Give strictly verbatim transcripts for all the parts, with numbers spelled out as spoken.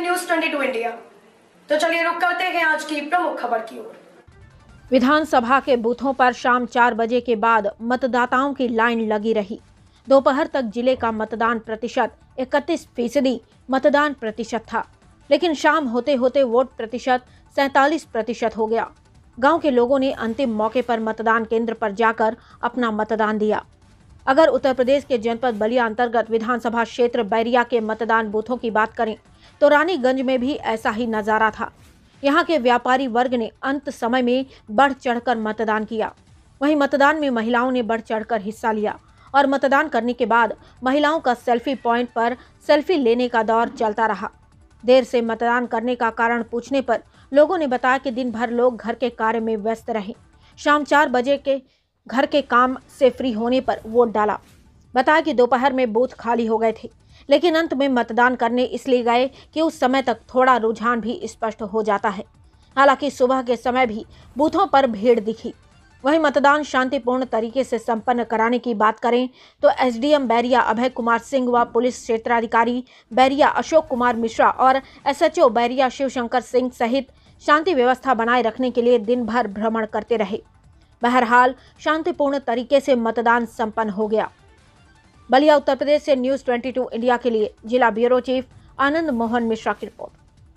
News बाईस India. तो चलिए रुक करते हैं आज की प्रमुख खबर की ओर। विधानसभा के बूथों पर शाम चार बजे के बाद मतदाताओं की लाइन लगी रही। दोपहर तक जिले का मतदान प्रतिशत इकतीस फीसदी मतदान प्रतिशत था, लेकिन शाम होते होते वोट प्रतिशत सैंतालीस प्रतिशत हो गया। गांव के लोगों ने अंतिम मौके पर मतदान केंद्र पर जाकर अपना मतदान दिया। अगर उत्तर प्रदेश के जनपद बलिया अंतर्गत विधानसभा क्षेत्र बैरिया के मतदान बूथों की बात करें तो रानीगंज में भी ऐसा ही नजारा था। यहाँ के व्यापारी वर्ग ने अंत समय में बढ़ चढ़कर मतदान किया। वहीं मतदान में महिलाओं ने बढ़ चढ़कर हिस्सा लिया और मतदान करने के बाद महिलाओं का सेल्फी पॉइंट पर सेल्फी लेने का दौर चलता रहा। देर से मतदान करने का कारण पूछने पर लोगों ने बताया कि दिन भर लोग घर के कार्य में व्यस्त रहे। शाम चार बजे के घर के काम से फ्री होने पर वोट डाला। बताया कि दोपहर में बूथ खाली हो गए थे, लेकिन अंत में मतदान करने इसलिए गए कि उस समय तक थोड़ा रुझान भी स्पष्ट हो जाता है। हालांकि सुबह के समय भी बूथों पर भीड़ दिखी। वहीं मतदान शांतिपूर्ण तरीके से संपन्न कराने की बात करें तो एसडीएम बैरिया अभय कुमार सिंह व पुलिस क्षेत्राधिकारी बैरिया अशोक कुमार मिश्रा और एसएचओ बैरिया शिवशंकर सिंह सहित शांति व्यवस्था बनाए रखने के लिए दिन भर भ्रमण करते रहे। बहरहाल शांतिपूर्ण तरीके से मतदान संपन्न हो गया। बलिया उत्तर प्रदेश से न्यूज बाईस इंडिया के लिए जिला ब्यूरो चीफ आनंद मोहन मिश्रा की रिपोर्ट।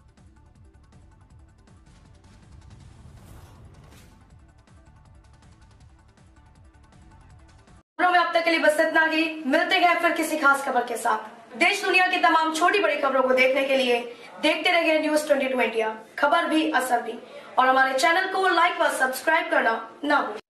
में अब तक के लिए बस इतना ही। मिलते हैं फिर किसी खास खबर के साथ। देश दुनिया की तमाम छोटी बड़ी खबरों को देखने के लिए देखते रहिए न्यूज बाईस इंडिया। खबर भी असर भी। और हमारे चैनल को लाइक व सब्सक्राइब करना ना भूलें।